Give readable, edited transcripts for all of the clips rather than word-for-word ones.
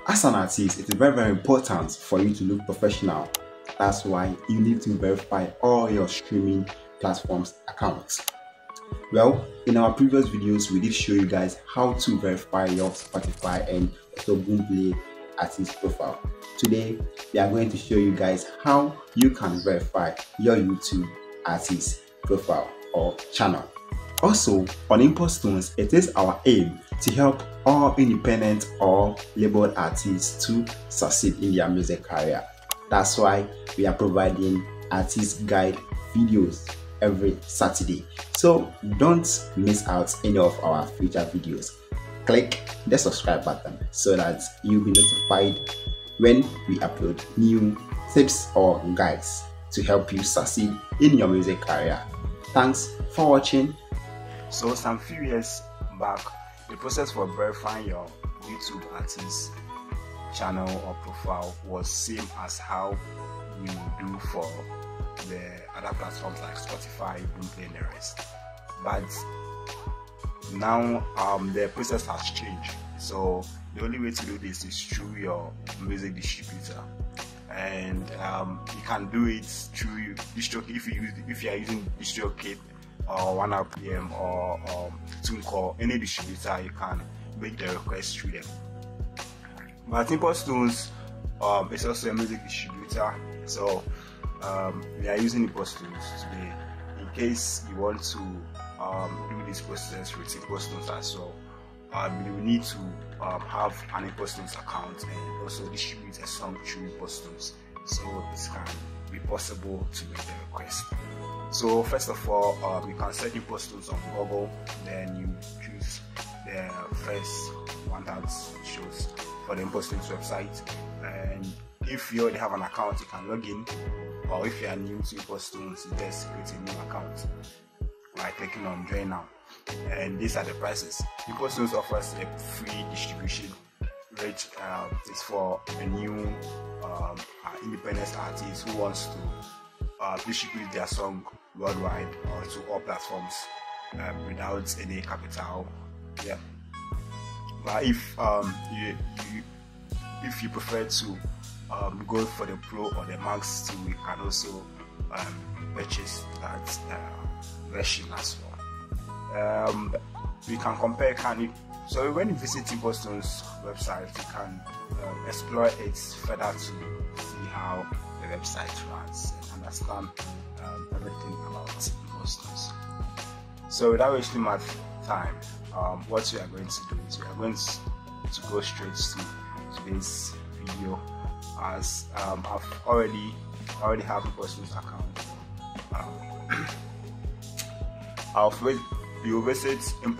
As an artist, it is very important for you to look professional. That's why you need to verify all your streaming platforms accounts. Well, in our previous videos, we did show you guys how to verify your Spotify and also boomplay artist profile. Today, we are going to show you guys how you can verify your YouTube artist profile or channel. Also, on Impulse Tunes, it is our aim to help all independent or labeled artists to succeed in their music career. That's why we are providing artist guide videos every Saturday. So don't miss out any of our future videos. Click the subscribe button so that you'll be notified when we upload new tips or guides to help you succeed in your music career. Thanks for watching. So some few years back, the process for verifying your YouTube artist channel or profile was same as how we do for the other platforms like Spotify, boomplay, and the rest. But now the process has changed. So the only way to do this is through your music distributor, and you can do it through distrokid if you are using distrokid or 1RPM or tunecore, any distributor. You can make the request through them. But Impulse Tunes is also a music distributor, so we are using Impulse Tunes today. In case you want to do this process with Impulse Tunes as well, you need to have an Impulse Tunes account and also distribute a song through Impulse Tunes, so it can be possible to make the request. So first of all, you can search Impulse Tunes on Google, then you choose the first one that shows for the Impulse Tunes website, and if you already have an account, you can log in, or if you are new to Impulse Tunes, you just create a new account by clicking on join now. And these are the prices. Impulse Tunes offers a free distribution, which is for a new independent artist who wants to distribute their song worldwide or to all platforms without any capital. Yeah. But if you prefer to go for the Pro or the Max too, you can also purchase that version as well. We can compare. So when you visit Impulse Tunes website, you can explore it further to see how the website runs and understand everything about Impulse Tunes. So without wasting much time, what we are going to do is we are going to go straight to today's video, as I've already have a Impulse account. You visit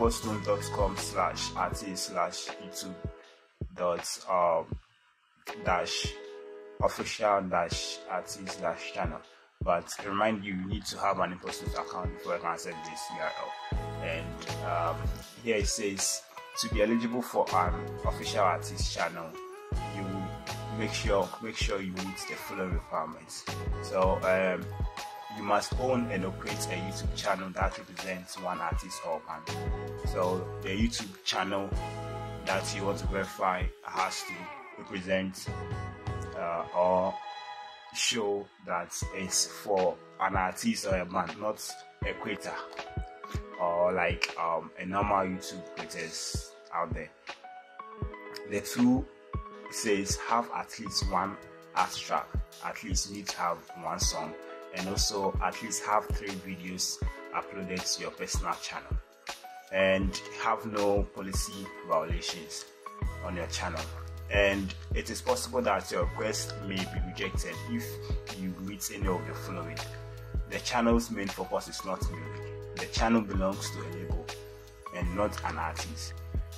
impulsetunes.com/artist/youtube.official-artist-channel. But remind you need to have an Impulse account before you can access this URL. And here it says to be eligible for an official artist channel, you make sure you meet the following requirements. So you must own and operate a YouTube channel that represents one artist or band. So the YouTube channel that you want to verify has to represent or show that it's for an artist or a band, not a creator or like a normal YouTube creators out there. The two says have at least one art track. At least you need to have one song, and also at least have 3 videos uploaded to your personal channel, and have no policy violations on your channel. And it is possible that your request may be rejected if you meet any of the following. The channel's main focus is not music. The channel belongs to a label and not an artist.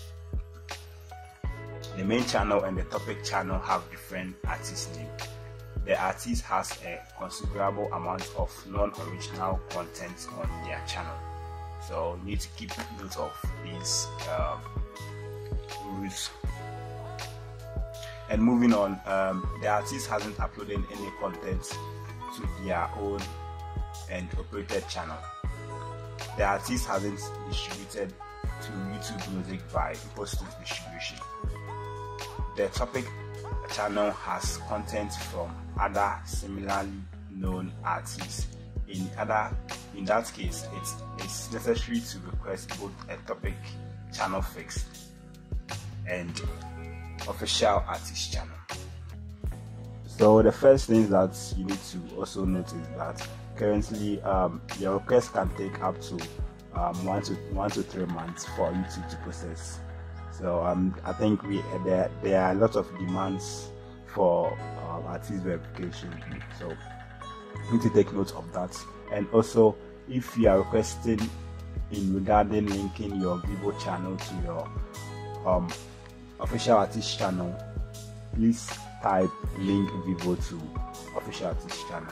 The main channel and the topic channel have different artist names. The artist has a considerable amount of non-original content on their channel, so you need to keep note of these rules. And moving on, the artist hasn't uploaded any content to their own and operated channel. The artist hasn't distributed to YouTube Music by Impulse Tunes distribution. the topic channel has content from other similarly known artists. In that case, it's necessary to request both a topic channel fixed and official artist channel. So the first thing that you need to also notice that currently your request can take up to 1 to 3 months for YouTube to process. So I think there are a lot of demands for artist verification. So you need to take note of that. And also, if you are requesting in regarding linking your Vivo channel to your official artist channel, please type link Vivo to official artist channel.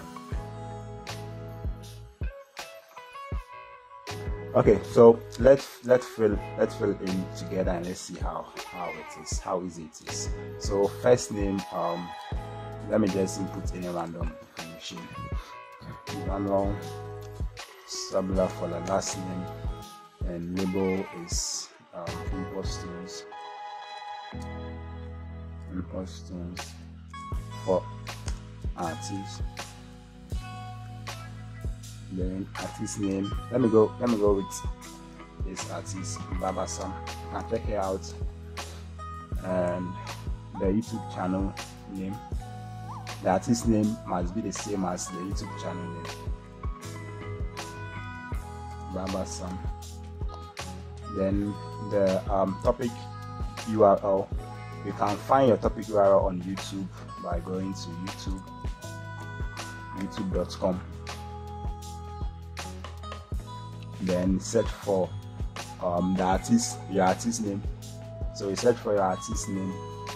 Okay, so let's fill in together and let's see how easy it is. So first name, let me just input any random information. Random Sabla for the last name, and label is imposters for artists. Then artist name, let me go with this artist Baba Sam. You can check it out. And the YouTube channel name, the artist name must be the same as the YouTube channel name, Baba Sam. Then the topic URL, you can find your topic URL on YouTube by going to youtube.com. Then search for your artist name. So you search for your artist name.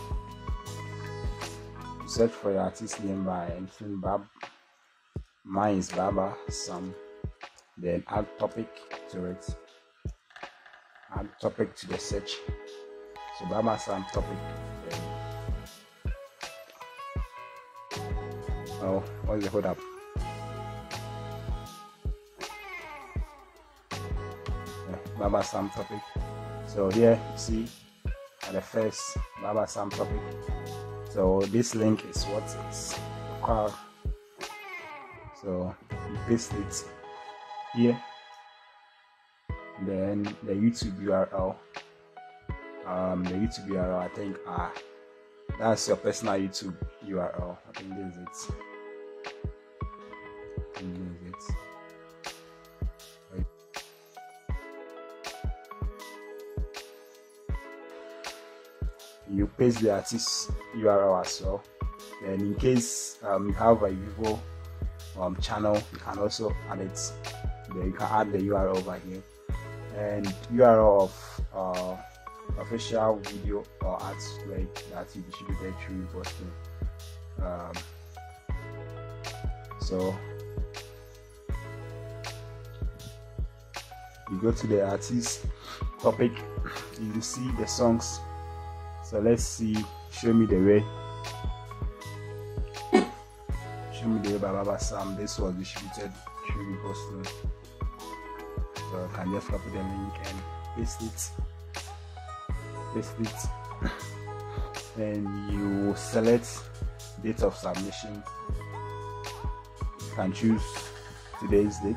You search for your artist name by entering Bab. Mine is Baba Sam. Then add topic to it. Add topic to the search. So Baba Sam topic. Then, oh, what's the hold up? Baba Sam topic. So here you see at the first Baba Sam topic. So this link is what is required. So you paste it here. Then the YouTube URL. I think that's your personal YouTube URL. I think this is it. You paste the artist URL as well. Then in case you have a Vivo channel, you can also add it. Then you can add the URL over here, and URL of official video or artwork that you distributed through posting. So you go to the artist topic, you see the songs. So let's see, show me the way by Baba Sam. This was distributed through posting. So I can just copy the link and paste it. Then you select date of submission. You can choose today's date.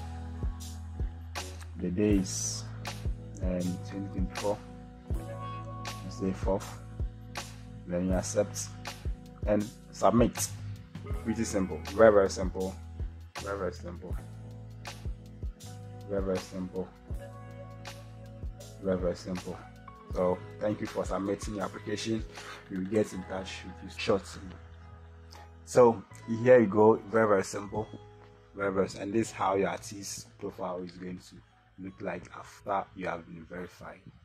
The day is 2024. Say 4th. Then you accept and submit. Pretty simple. Very simple. So thank you for submitting your application. We'll get in touch with you shortly. So here you go. Very simple. And this is how your artist profile is going to look like after you have been verified.